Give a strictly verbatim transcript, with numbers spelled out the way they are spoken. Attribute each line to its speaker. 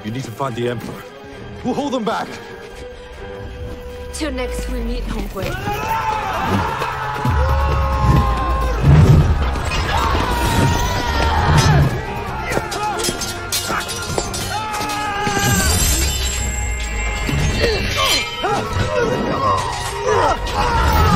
Speaker 1: You need to find the Emperor. We'll hold them back!
Speaker 2: Till next we meet, homeboy.
Speaker 3: Ah!